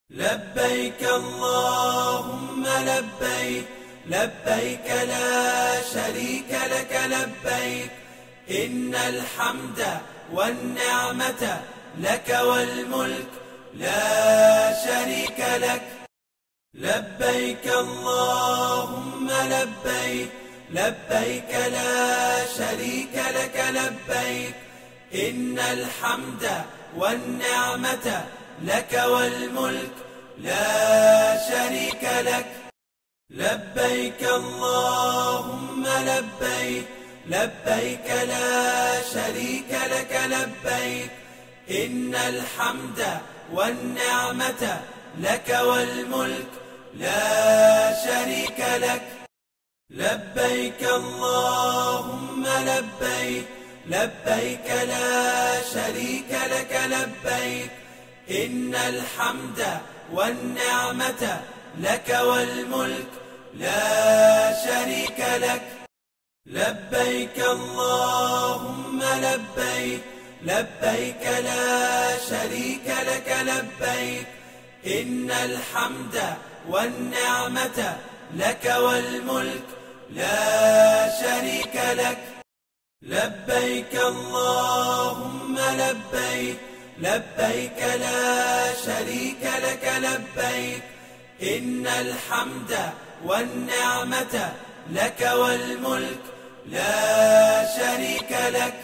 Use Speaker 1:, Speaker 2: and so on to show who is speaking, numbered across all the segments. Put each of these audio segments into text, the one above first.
Speaker 1: لبيك اللهم لبيك، لبيك لا شريك لك لبيك، إن الحمد والنعمة لك والملك لا شريك لك. لبيك اللهم لبيك، لبيك لا شريك لك لبيك، إن الحمد والنعمة لك والملك لا شريك لك. لبيك اللهم لبيك، لبيك لا شريك لك لبيك، إن الحمد والنعمة لك والملك لا شريك لك. لبيك اللهم لبيك، لبيك لا شريك لك لبيك، إن الحمد والنعمة لك والملك لا شريك لك. لبيك اللهم لبيك، لبيك لا شريك لك لبيك، إن الحمد والنعمة لك والملك لا شريك لك. لبيك اللهم لبيك، لبيك لا شريك لك لبيك، إن الحمد والنعمة لك والملك لا شريك لك.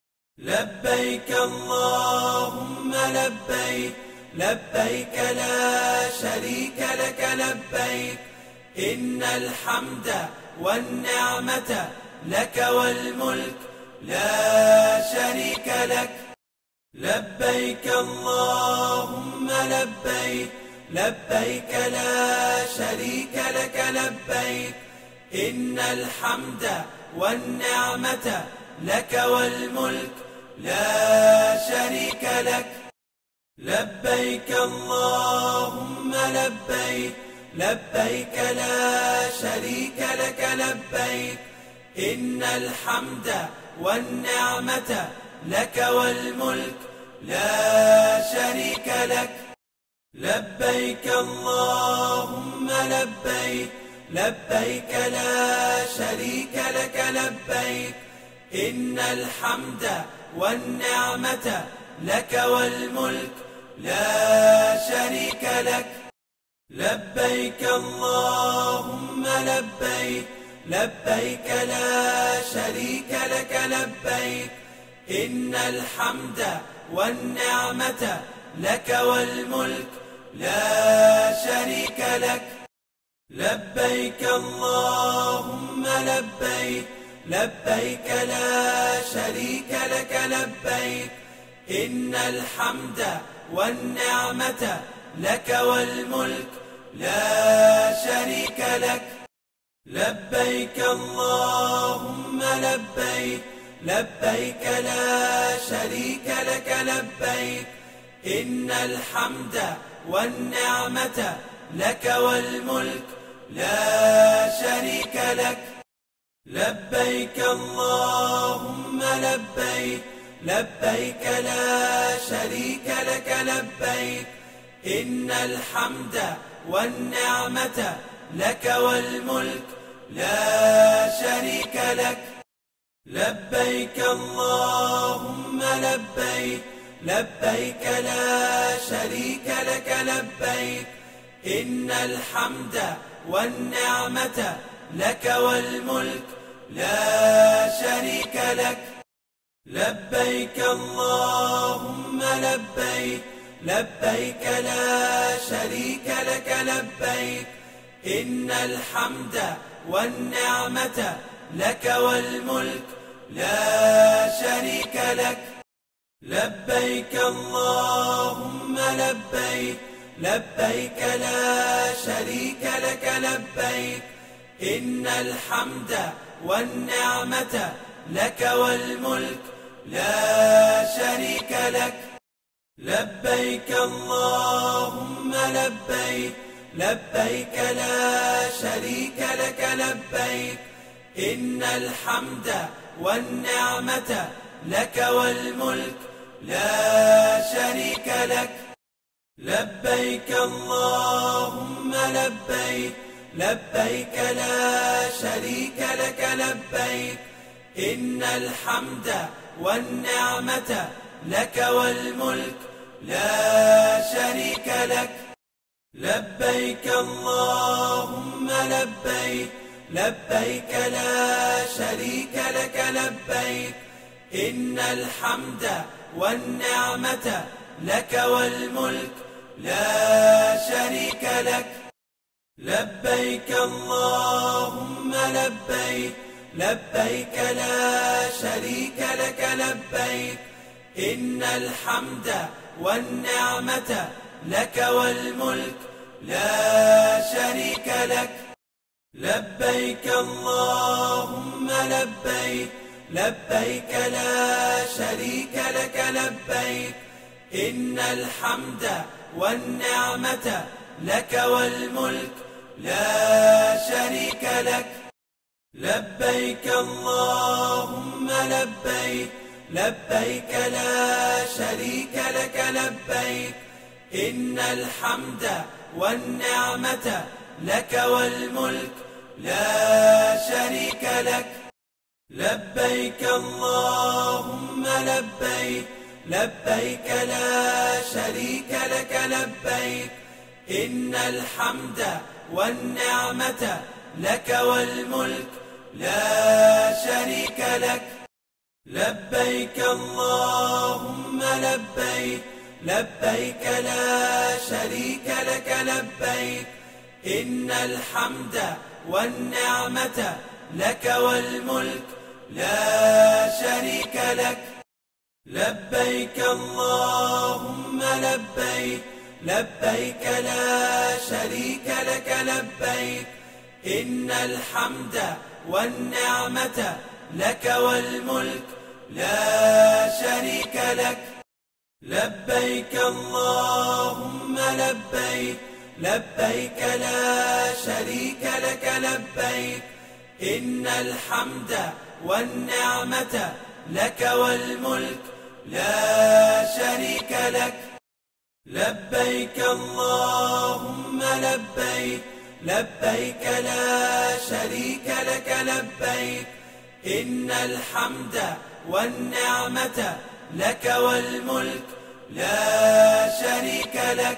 Speaker 1: لبيك اللهم لبيك، لبيك لا شريك لك لبيك، إن الحمد والنعمة لك والملك لا شريك لك. لبيك اللهم لبيك، لبيك لا شريك لك لبيك، إن الحمد والنعمة لك والملك لا شريك لك. لبيك اللهم لبيك، لبيك لا شريك لك لبيك، إن الحمد والنعمة لك والملك لا شريك لك. لبيك اللهم لبيك، لبيك لا شريك لك لبيك، إن الحمد والنعمة لك والملك لا شريك لك. لبيك اللهم لبيك، لبيك لا شريك لك لبيك، إن الحمد والنعمة لك والملك لا شريك لك. لبيك اللهم لبيك، لبيك لا شريك لك لبيك، إن الحمد والنعمة لك والملك لا شريك لك. لبيك اللهم لبيك، لبيك لا شريك لك لبيك، إن الحمد والنعمة لك والملك لا شريك لك. لبيك اللهم لبيك، لبيك لا شريك لك لبيك، إن الحمد والنعمة لك والملك لا شريك لك. لبيك اللهم لبيك، لبيك لا شريك لك لبيك، إن الحمد والنعمة لك والملك لا شريك لك. لبيك اللهم لبيك، لبيك لا شريك لك لبيك، إن الحمد والنعمة لك والملك لا شريك لك. لبيك اللهم لبيك، لبيك لا شريك لك لبيك، إن الحمد والنعمة لك والملك لا شريك لك. لبيك اللهم لبيك، لبيك لا شريك لك لبيك، إن الحمد والنعمة لك والملك لا شريك لك. لبيك اللهم لبيك لبيك لا شريك لك لبيك إن الحمد والنعمة لك والملك لا شريك لك. لبيك اللهم لبيك لبيك لا شريك لك لبيك إن الحمد والنعمة لك والملك لا شريك لك. لبيك اللهم لبيك لبيك لا شريك لك لبيك إن الحمد والنعمة لك والملك لا شريك لك. لبيك اللهم لبيك لبيك لا شريك لك لبيك إن الحمد والنعمة لك والملك لا شريك لك. لبيك اللهم لبيك لبيك لا شريك لك لبيك إن الحمد والنعمة لك والملك لا شريك لك. لبيك اللهم لبيك لبيك لا شريك لك لبيك إن الحمد والنعمة لك والملك لا شريك لك. لبيك اللهم لبيك لبيك لا شريك لك لبيك إن الحمد والنعمة لك والملك لا شريك لك. لبيك اللهم لبيك لبيك لا شريك لك لبيك إن الحمد والنعمة لك والملك لا شريك لك. لبيك اللهم لبيك لبيك لا شريك لك لبيك إن الحمد والنعمة لك والملك لا شريك لك. لبيك اللهم لبيك لبيك لا شريك لك لبيك إن الحمد والنعمة لك والملك لا شريك لك.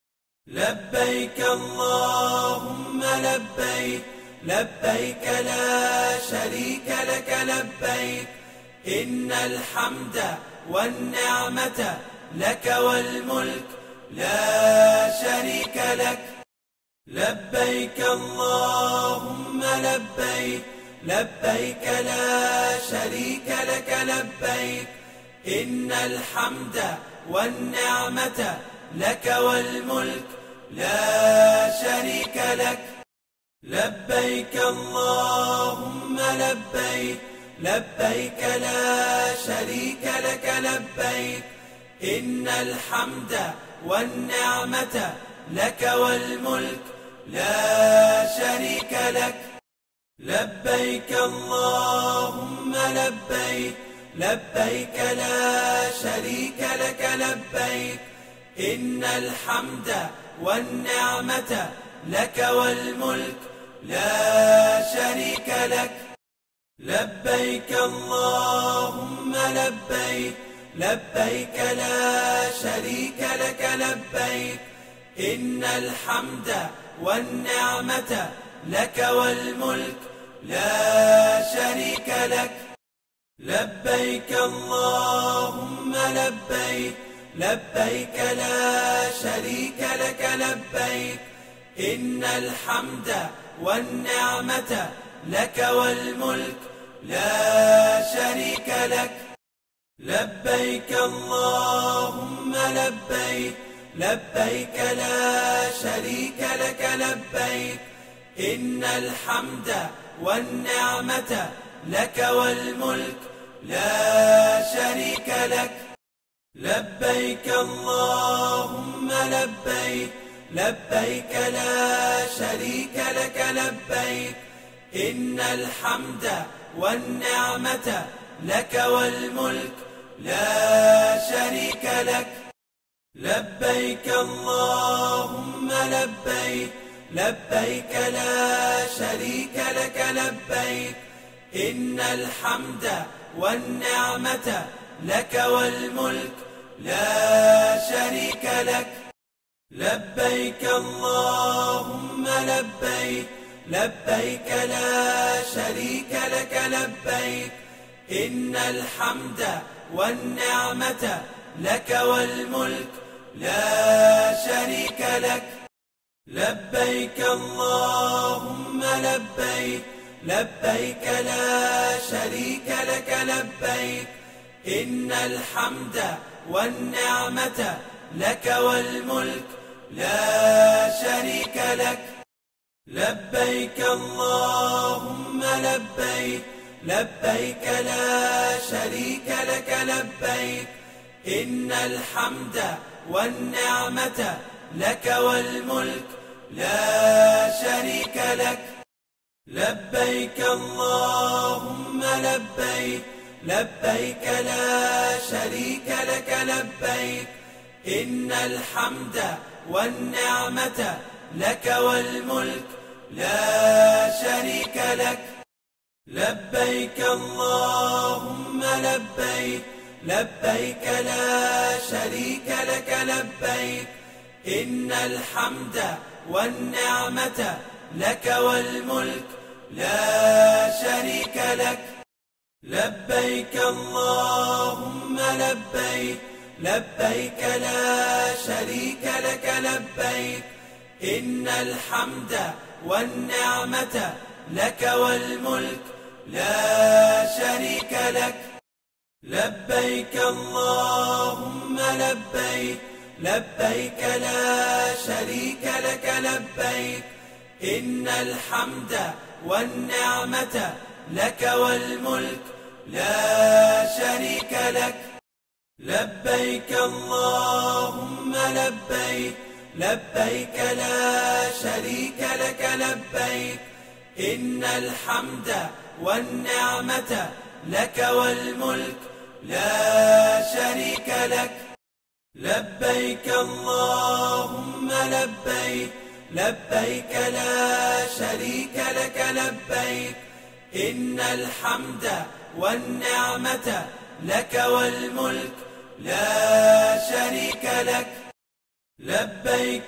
Speaker 1: لبيك اللهم لبيك لبيك لا شريك لك لبيك إن الحمد والنعمة لك والملك لا شريك لك. لبيك اللهم لبيك لبيك لا شريك لك لبيك إن الحمد والنعمة لك والملك لا شريك لك. لبيك اللهم لبيك لبيك لا شريك لك لبيك إن الحمد والنعمة لك والملك لا شريك لك. لبيك اللهم لبيك لبيك لا شريك لك لبيك إن الحمد والنعمة لك والملك لا شريك لك. لبيك اللهم لبيك لبيك لا شريك لك لبيك إن الحمد والنعمة لك والملك لا شريك لك. لبيك اللهم لبيك لبيك لا شريك لك لبيك إن الحمد والنعمة لك والملك لا شريك لك. لبيك اللهم لبيك لبيك لا شريك لك لبيك إن الحمد والنعمة لك والملك لا شريك لك. لبيك اللهم لبيك لبيك لا شريك لك لبيك إن الحمد والنعمة لك والملك لا شريك لك. لبيك اللهم لبيك لبيك لا شريك لك لبيك إن الحمد والنعمة لك والملك لا شريك لك. لبيك اللهم لبيك لبيك لا شريك لك لبيك إن الحمد والنعمة لك والملك لا شريك لك. لبيك اللهم لبيك لبيك لا شريك لك لبيك إن الحمد والنعمة لك والملك لا شريك لك. لبيك اللهم لبيك لبيك لا شريك لك لبيك إن الحمد والنعمة لك والملك لا شريك لك. لبيك اللهم لبيك لبيك لا شريك لك لبيك إن الحمد والنعمة لك والملك لا شريك لك. لبيك اللهم لبيك لبيك لا شريك لك لبيك إن الحمد والنعمة لك والملك لا شريك لك. لبيك اللهم لبيك لبيك لا شريك لك لبيك إن الحمد والنعمة لك والملك لا شريك لك. لبيك اللهم لبيك لبيك لا شريك لك لبيك إن الحمد والنعمة لك والملك لا شريك لك. لبيك اللهم لبيك لبيك لا شريك لك لبيك إن الحمد والنعمة لك والملك لا شريك لك. لبيك اللهم لبيك لبيك لا شريك لك لبيك إن الحمد والنعمة لك والملك لا شريك لك. لبيك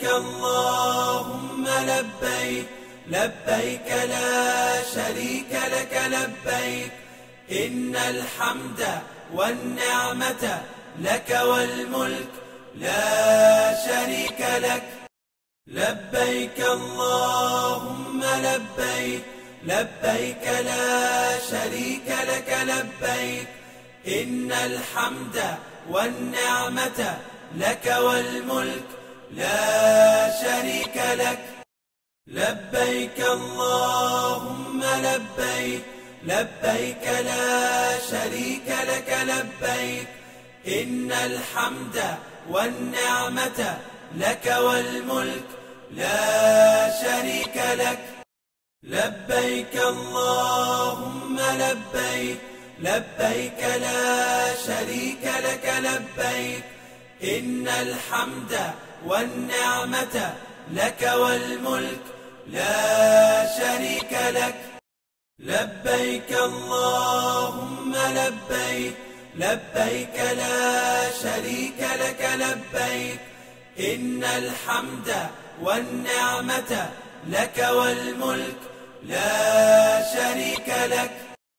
Speaker 1: اللهم لبيك لبيك لا شريك لك لبيك إن الحمد والنعمة لك والملك لا شريك لك. لبيك اللهم لبيك لبيك لا شريك لك لبيك إن الحمد والنعمة لك والملك لا شريك لك. لبيك اللهم لبيك لبيك لا شريك لك لبيك إن الحمد والنعمة لك والملك لا شريك لك. لبيك اللهم لبيك لبيك لا شريك لك لبيك إن الحمد والنعمة لك والملك لا شريك لك. لبيك اللهم لبيك لبيك لا شريك لك لبيك إن الحمد والنعمة لك والملك لا شريك لك.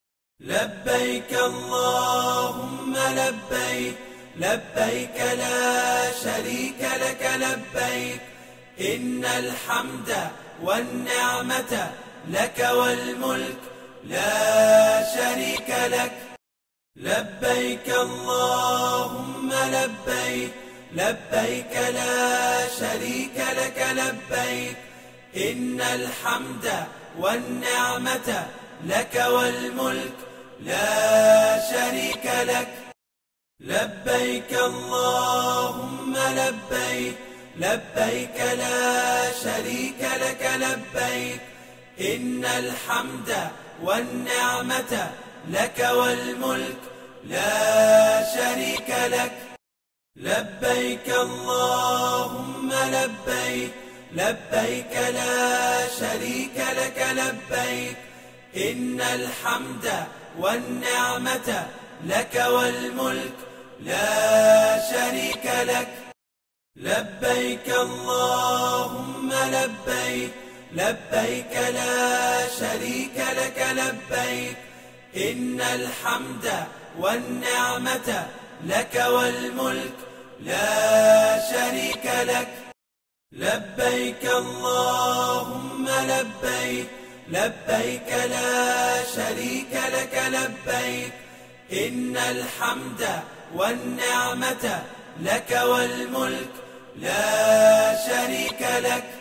Speaker 1: لبيك اللهم لبيك لبيك لا شريك لك لبيك إن الحمد والنعمة لك والملك لا شريك لك. لبيك اللهم لبيك لبيك لا شريك لك لبيك إن الحمد والنعمة لك والملك لا شريك لك. لبيك اللهم لبيك لبيك لا شريك لك لبيك إن الحمد والنعمة لك والملك لا شريك لك. لبيك اللهم لبيك لبيك لا شريك لك لبيك إن الحمد والنعمة لك والملك لا شريك لك. لبيك اللهم لبيك لبيك لا شريك لك لبيك إن الحمد والنعمة لك والملك لا شريك لك. لبيك اللهم لبيك لبيك لا شريك لك لبيك إن الحمد والنعمة لك والملك لا شريك لك.